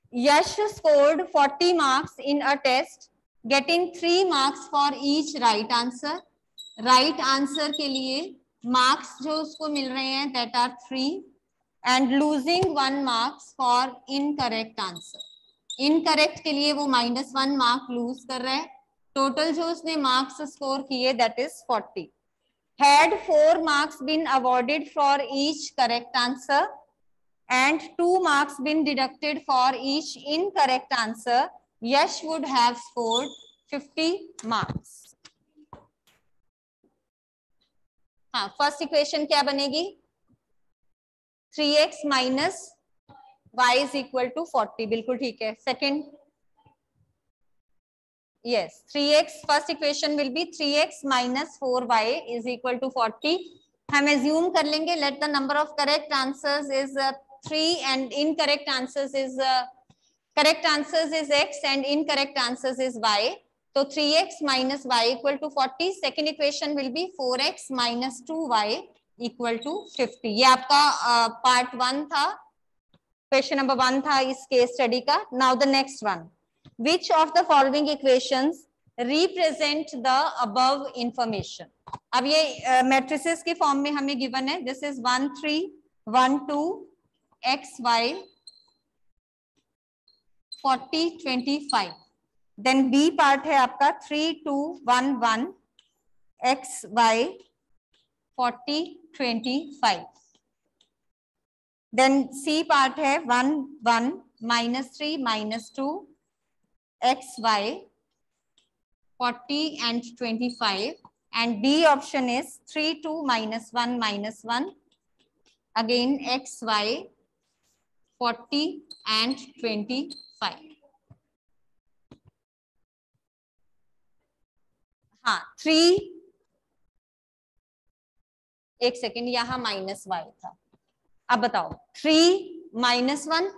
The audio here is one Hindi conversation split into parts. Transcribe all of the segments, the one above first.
Yash scored 40 marks in a test, getting 3 marks for each right answer. Right answer के लिए marks जो उसको मिल रहे हैं that are 3 and losing 1 marks for incorrect answer. Incorrect के लिए वो -1 mark lose कर रहा है. Total जो उसने marks score किए that is 40. Had 4 marks been awarded for each correct answer and 2 marks been deducted for each incorrect answer, Yash would have scored 50 marks. हाँ, फर्स्ट इक्वेशन क्या बनेगी? 3x minus y is equal to 40. बिल्कुल ठीक है. Second, yes, 3x, first equation will be 3x minus 4y is equal to 40. हम assume कर लेंगे let the number of correct answers is 3 and incorrect answers is correct answers is x and incorrect answers is y. तो 3x minus y equal to 40. Second equation will be 4x minus 2y equal to 50. ये आपका part 1 था, question number 1 था इस case study का. Now the next one. Which of the following equations represent the above information? अब ये matrices के form में हमें given है. This is 1 3 1 2 x y 40 25. Then B part है आपका 3 2 1 1 x y 40 25. Then C part है 1 1 -3 -2 x y 40 and 25, and D option is 3 2 -1 -1 again x y 40 and 25. हाँ 3, एक सेकेंड, यहां -y था. अब बताओ 3 -1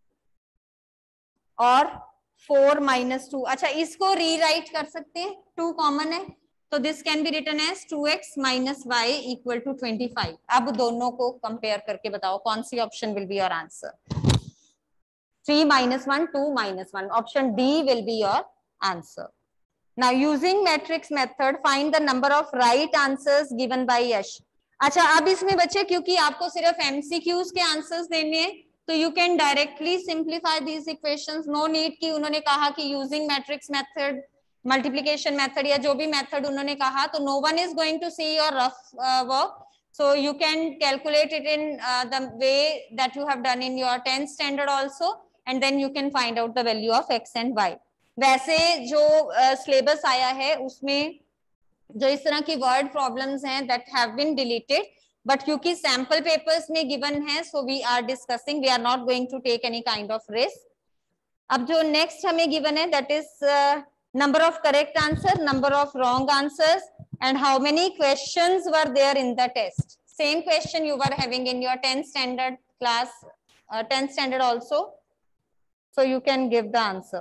और 4 -2. अच्छा, इसको रीराइट कर सकते हैं, 2 कॉमन है तो this can be written as 2x minus y equal to 25. अब दोनों को कंपेयर करके बताओ कौन सी option will be your answer. 3 -1 2 -1, option D will be your answer. Now using matrix method find the number of right answers given by Yash. अच्छा, अब इसमें बच्चे क्योंकि आपको सिर्फ MCQs के आंसर्स देने हैं तो you can directly simplify these equations. No need कि उन्होंने कहा कि using matrix method, multiplication method या जो भी मेथड उन्होंने कहा, तो no one is going to see your rough work. So you can calculate it in the way that you have done in your 10th standard also, and then you can find out the value of x and y. वैसे जो सिलेबस आया है उसमें जो इस तरह की वर्ड प्रॉब्लम्स हैं that have been deleted, but क्योंकि सैंपल पेपर्स में गिवन है so we are discussing, we are not going to take any kind of risk. अब जो नेक्स्ट हमें गिवन है that is number of correct answer, number of wrong answers, and how many questions were there in the test. Same question you were having in your 10th standard class, 10th standard also, so you can give the answer.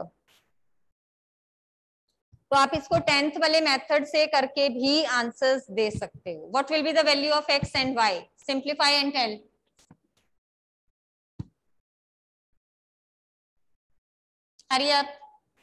तो आप इसको 10th वाले मेथड से करके भी आंसर्स दे सकते हो. What will be the value of x and y? Simplify and tell. Hurry up.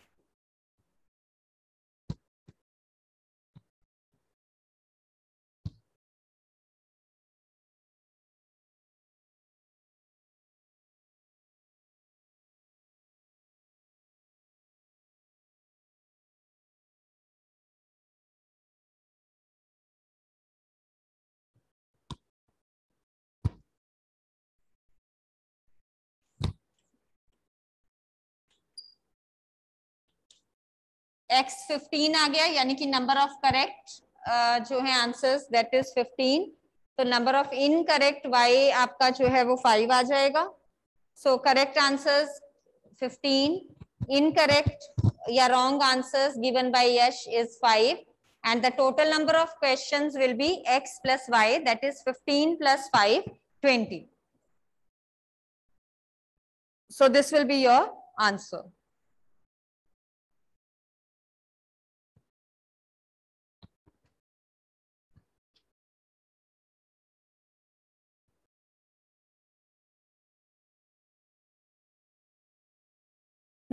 x 15 आ गया, यानी कि नंबर ऑफ करेक्ट जो है आंसर्स दैट इज 15. तो नंबर ऑफ इनकरेक्ट y आपका जो है वो 5 आ जाएगा. सो करेक्ट आंसर्स 15, इनकरेक्ट या wrong answers given by Yash is 5, and the total number of questions will be x plus y, that is 15 plus 5 20. So this will be your answer.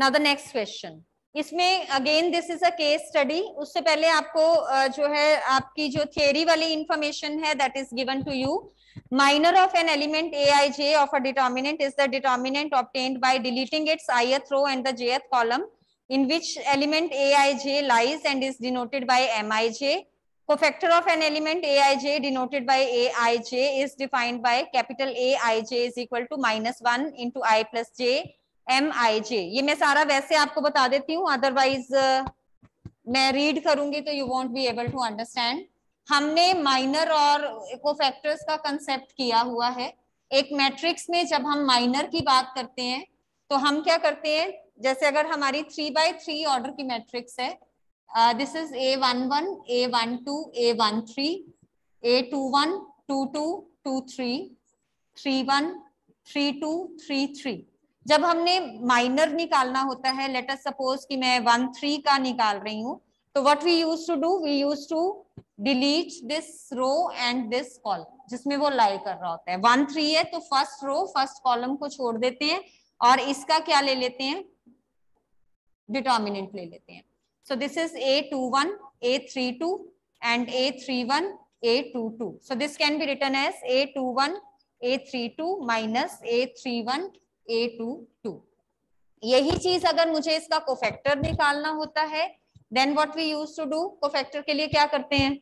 Now the next question, इसमें again this is a case study. उससे पहले आपको जो है आपकी जो थियरी वाली इंफॉर्मेशन है that is given to you. Minor of an element aij of a determinant is the determinant obtained by deleting its ith row and the jth column in which element aij lies and is denoted by mij. Cofactor of an element aij denoted by aij is defined by capital Aij is equal to -1 into I plus j mij। ये मैं सारा वैसे आपको बता देती हूँ, अदरवाइज मैं रीड करूंगी तो you won't be able to understand. हमने माइनर और कोफैक्टर्स का कंसेप्ट किया हुआ है। एक मैट्रिक्स में जब हम माइनर की बात करते हैं तो हम क्या करते हैं, जैसे अगर हमारी 3x3 ऑर्डर की मैट्रिक्स है, this is A11 A12 A13 A21 22 23 31 32 33। जब हमने माइनर निकालना होता है, लेट अस सपोज कि मैं 1 3 का निकाल रही हूं, तो what we use to do, we use to delete this row and this column जिसमें वो लाई कर रहा होता है। 1 3 है तो फर्स्ट रो फर्स्ट कॉलम को छोड़ देते हैं और इसका क्या ले लेते हैं, डिटर्मिनेंट ले लेते हैं। So this is A21 A32 and A31 A22। So this can be written as A21 A32 minus A31 A22। यही चीज अगर मुझे इसका कोफैक्टर निकालना होता है, then what we use to do, cofactor के लिए क्या करते हैं,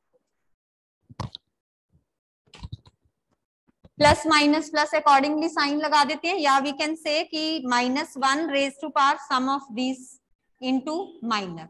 plus minus plus accordingly sign लगा देते हैं, या वी कैन से कि -1 raise to power sum of this into minor.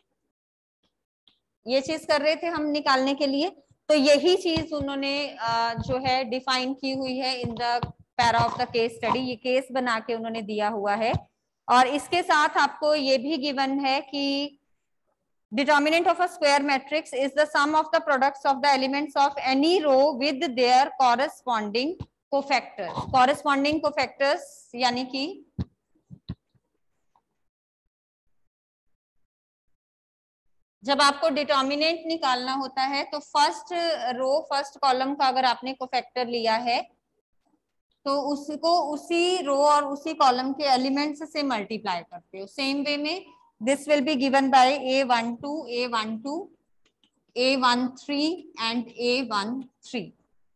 ये चीज कर रहे थे हम निकालने के लिए। तो यही चीज उन्होंने जो है डिफाइन की हुई है in the para of the case study. ये केस बना के उन्होंने दिया हुआ है। और इसके साथ आपको ये भी गिवन है कि determinant of a square matrix is the sum of the products of the elements of any row with their corresponding cofactors। corresponding cofactors यानी कि जब आपको डिटर्मिनेंट निकालना होता है तो फर्स्ट रो फर्स्ट कॉलम का अगर आपने कोफैक्टर लिया है तो उसको उसी रो और उसी कॉलम के एलिमेंट्स से मल्टीप्लाई करते हो। सेम वे में this will be given by A12 A12 A13 and A13।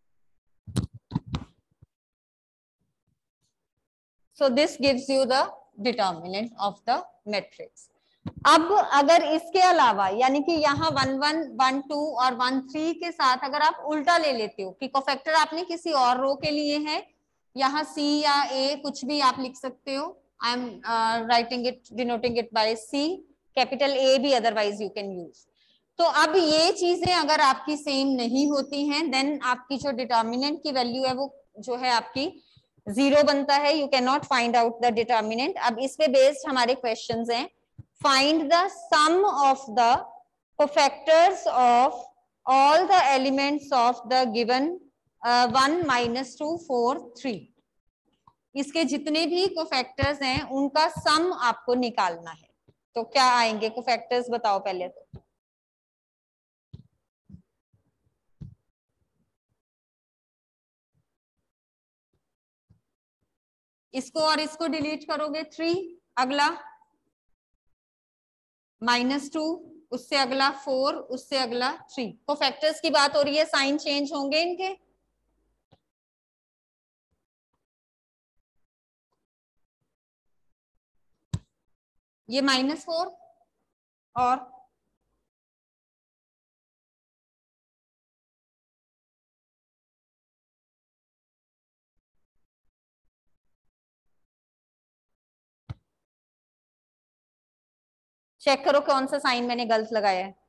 So this gives you the determinant of the matrix। अब अगर इसके अलावा यानी कि यहाँ 1 1 1 2 और 1 3 के साथ अगर आप उल्टा ले लेते हो कि कोफैक्टर आपने किसी और रो के लिए है, यहाँ C या A कुछ भी आप लिख सकते हो। I am writing it denoting it by C, capital A भी अदरवाइज यू कैन यूज। तो अब ये चीजें अगर आपकी सेम नहीं होती हैं, देन आपकी जो डिटर्मिनेंट की वैल्यू है वो जो है आपकी 0 बनता है। You can not find out the determinant. अब इस पे बेस्ड हमारे क्वेश्चंस हैं, find the sum of the cofactors of all the elements of the given 1 -2 4 3। इसके जितने भी कोफैक्टर्स हैं उनका सम आपको निकालना है। तो क्या आएंगे कोफैक्टर्स, बताओ पहले तो। इसको और इसको डिलीट करोगे 3, अगला -2, उससे अगला 4, उससे अगला 3। कोफैक्टर्स की बात हो रही है, साइन चेंज होंगे इनके। ये -4 और चेक करो कौन सा साइन मैंने गलत लगाया है।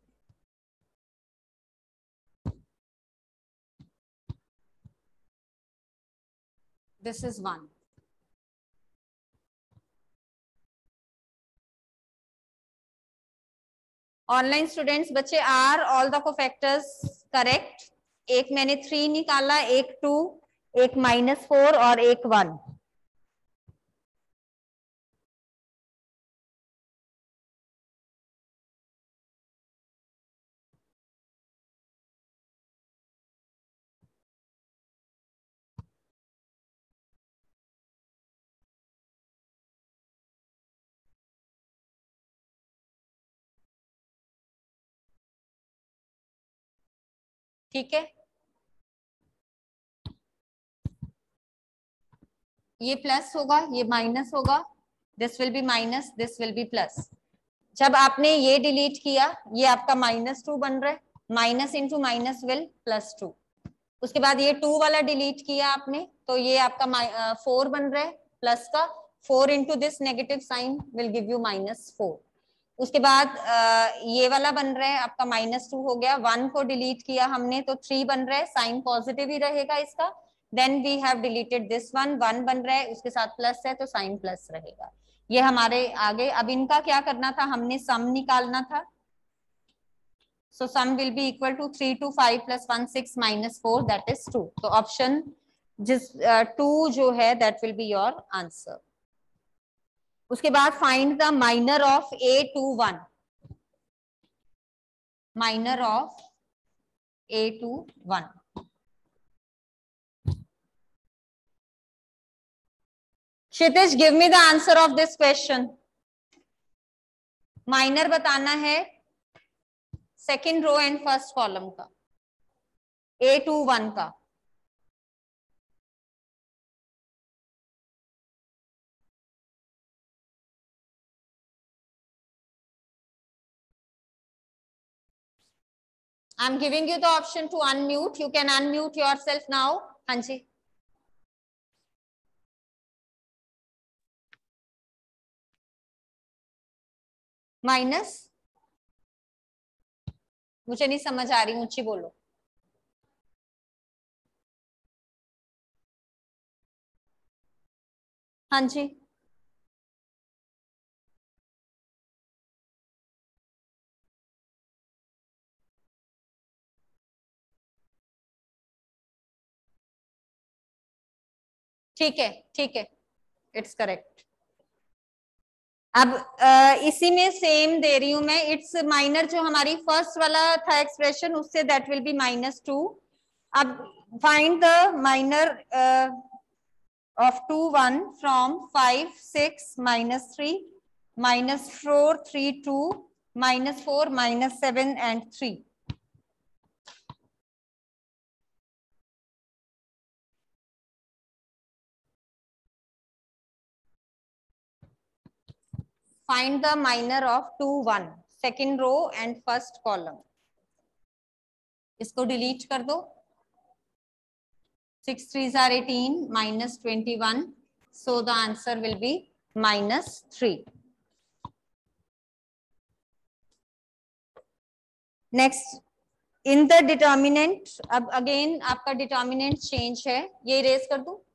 This is 1। ऑनलाइन स्टूडेंट्स बच्चे, are all the cofactors correct? एक मैंने 3 निकाला, एक 2, एक -4 और एक 1। ठीक है, ये प्लस होगा, ये माइनस होगा, this will be minus, this will be plus. जब आपने ये डिलीट किया, ये आपका -2 बन रहा है, माइनस इंटू माइनस विल +2। उसके बाद ये 2 वाला डिलीट किया आपने, तो ये आपका 4 बन रहा है प्लस का, 4 into this negative sign will give you -4। उसके बाद ये वाला बन रहा है आपका -2 हो गया, 1 को डिलीट किया हमने तो 3 बन रहा है, साइन पॉजिटिव ही रहेगा इसका। Then we have deleted this 1 बन रहा है, उसके साथ प्लस है तो साइन प्लस रहेगा। ये हमारे आगे। अब इनका क्या करना था, हमने सम निकालना था। So sum will be equal to 3 2 5 + 1 6 -4 that is 2। तो ऑप्शन जिस 2 जो है that will be your answer. उसके बाद find the minor of A21, minor of A21। Kshitij give me the answer of this question. Minor बताना है second row and first column का, A21 का। I'm giving you the option to unmute. You can unmute yourself now. हाँ जी, माइनस, मुझे नहीं समझ आ रही, ऊंची बोलो। हाँ जी, ठीक है, ठीक है, इट्स करेक्ट। अब इसी में सेम दे रही हूं मैं, इट्स माइनर जो हमारी फर्स्ट वाला था एक्सप्रेशन, उससे दैट विल बी -2। अब find the minor of 2 1 from 5 6 -3 -4 3 2 -4 -7 and 3। Find the minor of 2 1, second row and first column। इसको डिलीट कर दो। 6 3s are 18 -21, so the answer will be -3। Next, in the determinant. अब अगेन आपका डिटर्मिनेंट चेंज है, ये इरेज कर दूं।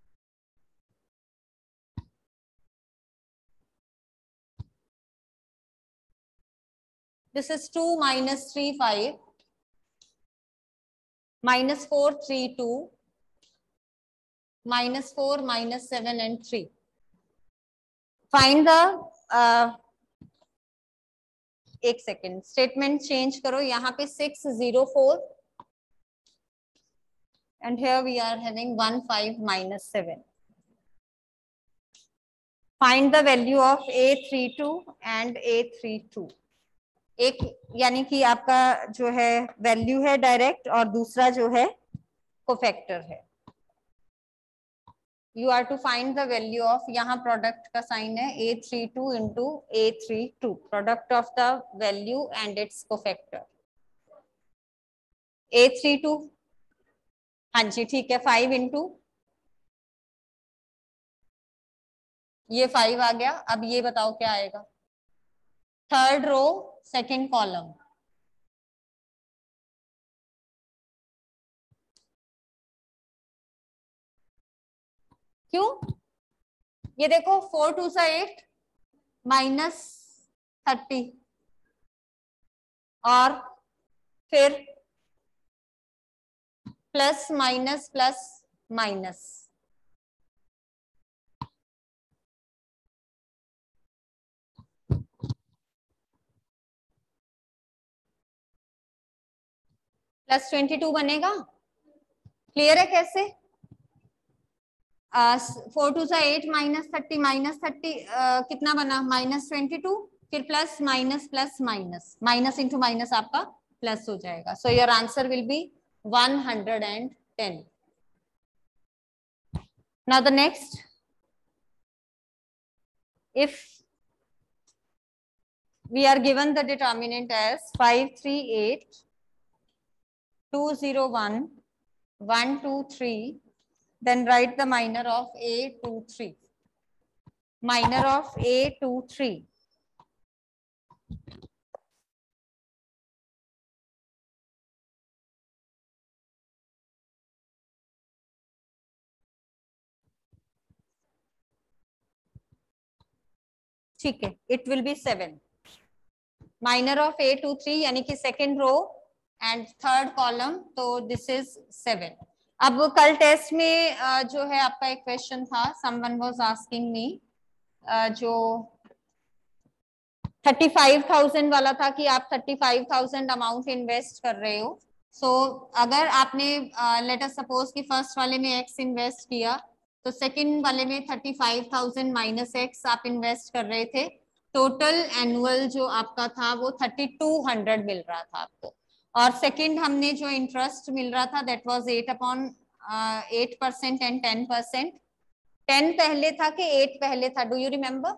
This is 2 -3 5 -4 3 2 -4 -7 and 3। Find the एक सेकेंड, स्टेटमेंट चेंज करो, यहाँ पे 6 0 4 and here we are having 1 5 -7। Find the value of A32 and A32। एक यानी कि आपका जो है वैल्यू है डायरेक्ट, और दूसरा जो है कोफैक्टर है। You are to find the value of, यहाँ प्रोडक्ट का साइन है, A32 into A32, product of the value and its cofactor. A32, हाँ जी ठीक है, 5 इंटू ये 5 आ गया। अब ये बताओ क्या आएगा, थर्ड रो सेकेंड कॉलम। क्यों, ये देखो 4 2 सा 8 -30 और फिर प्लस माइनस प्लस माइनस, +22 बनेगा। क्लियर है कैसे? 4 2 सा 8 -30 कितना बना, -22, फिर plus minus plus minus, minus into minus आपका प्लस हो जाएगा। So your answer will be 110. Now the next, if we are given the determinant as 538, 201, 123, then write the minor of A23. Minor of A23. ठीक है, it will be 7. Minor of A23 यानी कि second row and third column, तो this is 7. अब कल टेस्ट में जो है आपका एक क्वेश्चन था, someone was asking me, जो 35,000 वाला था कि आप 35,000 अमाउंट इन्वेस्ट कर रहे हो. सो अगर आपने लेट अस सपोज कि फर्स्ट वाले में x इन्वेस्ट किया, तो सेकंड वाले में 35,000 माइनस x आप इन्वेस्ट कर रहे थे. टोटल एनुअल जो आपका था वो 3200 मिल रहा था आपको. और सेकंड हमने जो इंटरेस्ट मिल रहा था दैट वाज 8% एंड 10%. 10 पहले था कि 8 पहले था? Do you remember?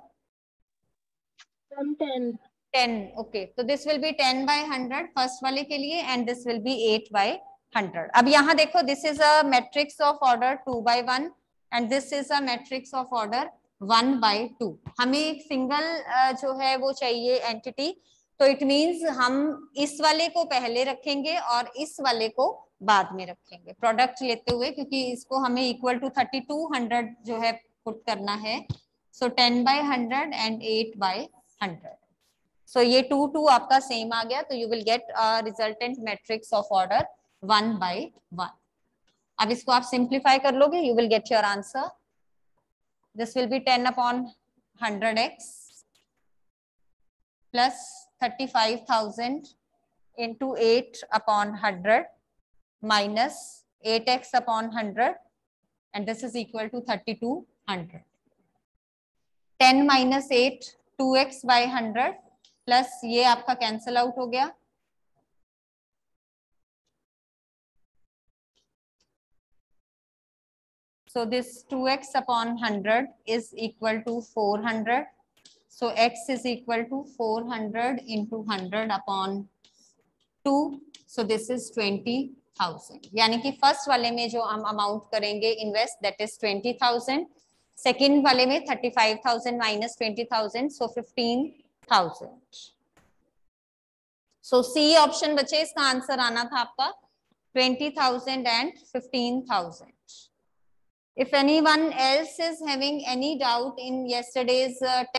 10. ओके, तो this will be 10 by 100 first वाले के लिए and this will be 8 by 100. अब यहाँ देखो, this is a matrix of order 2 by 1 and this is a matrix of order 1 by 2. हमें एक सिंगल जो है वो चाहिए एंटिटी, तो इट मींस हम इस वाले को पहले रखेंगे और इस वाले को बाद में रखेंगे प्रोडक्ट लेते हुए, क्योंकि इसको हमें इक्वल टू 3200 जो है पुट करना है. So 10 by 100 and 8 by 100. So ये 2 2 आपका सेम आ गया, तो you will get a resultant matrix of order 1 by 1. अब इसको आप सिंप्लीफाई कर लोगे, you will get your answer. This will be 10 upon 100x plus 35,000 into 8 upon 100 minus 8x upon 100 and this is equal to 3200. 10 minus 8, 2x by 100 plus ये आपका कैंसिल आउट हो गया. So this 2x upon 100 is equal to 400. So x is equal to 400 into 100 upon 2. So this is 20,000. यानी कि फर्स्ट वाले में जो हम अमाउंट करेंगे इन्वेस्ट दैट इज 20,000. सेकेंड वाले में 35,000 माइनस 20,000 सो 15,000. सो सी ऑप्शन बचे, इसका आंसर आना था आपका 20,000 and 15,000. If anyone else is having any doubt in yesterday's